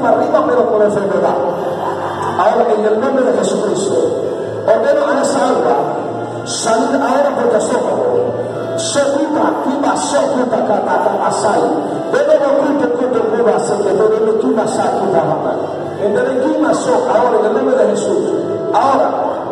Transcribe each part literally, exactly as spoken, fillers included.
para arriba, pero por enfermedad. Ahora, en el nombre de Jesucristo, ordeno a esa alma salir ahora por el estómago. Socuta, kiba, socuta, kataka, masai. Debe de oculto, kuto, kuba, se que debe de kiba, sakuta, mamá. En el kiba, so, ahora, en el nombre de Jesús. Ahora,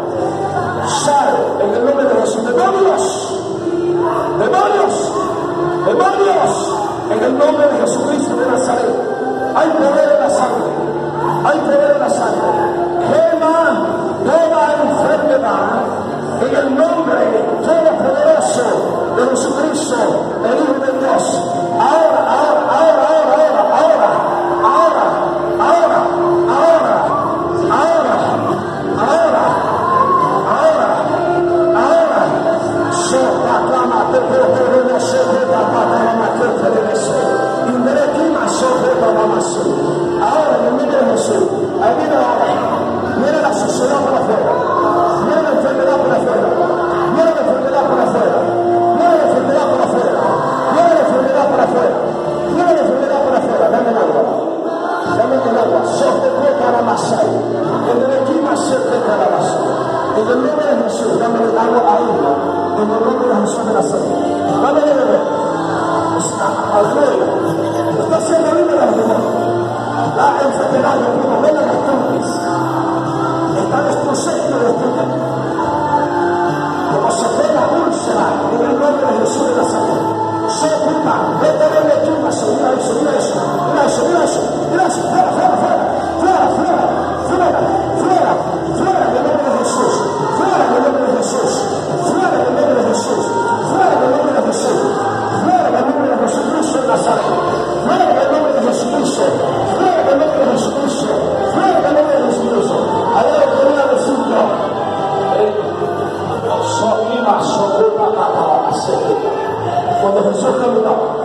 sale, en el nombre de Jesús. ¡Demonios! ¡Demonios! ¡Demonios! En el nombre de Jesucristo de Nazaret. Hay poder en la sangre. Hay poder en la sangre. Quema toda enfermedad en el nombre todopoderoso de Jesucristo, el Hijo de Dios. Ahora, ahora, ahora, ahora, ahora, ahora, ahora, ahora, ahora, ahora, ahora, ahora, sopa, clama, te puedo ver, se puede tapar, mamá, que te debe ser. Inderetima, sobre mamá, ahora, en el nombre de Jesús, ahí viene ahora, viene la sociedad por afuera, viene la enfermedad por afuera, viene la enfermedad por afuera, viene la enfermedad por afuera, viene la enfermedad por afuera, viene la enfermedad por afuera, dame el agua, dame el agua, sobre para Masai, en el equipo cerca para Masai, en el nombre de Jesús, dame el agua a ella, en el nombre de Jesús de Nazaret, dame de beber, aleluya, está siendo libre de la la enfermedad de tu novela de Campis está destruyendo de tu vida. Como se ve la úlcera en el nombre de Jesús de Nazaret. Se ocupa, vete de la tumba, mira eso, mira eso, mira eso, mira eso, mira eso, fuera, fuera, fuera, fuera, fuera, fuera, fuera, fuera en el nombre de Jesús, fuera en el nombre de Jesús, fuera en el nombre de Jesús, fuera en el nombre de Jesús, fuera en el nombre de Jesucristo de Nazaret, fuera en el nombre de Jesucristo, fuera en el nombre de Jesucristo, fuera en el nombre de Jesucristo. Ahora lo que voy a decir yo, Soquima, soquima, papá, sequita. Cuando Jesús caminaba,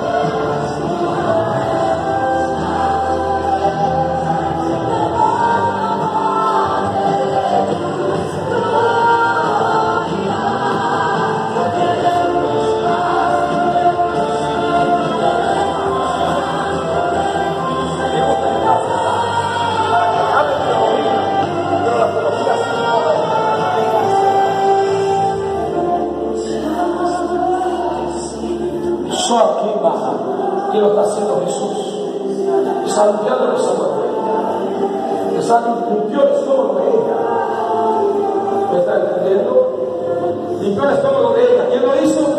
¿qué lo está haciendo Jesús? Está limpiando el estómago. Está limpiando el estómago de ella. ¿Me está entendiendo? Limpió el estómago de ella. ¿Quién lo hizo?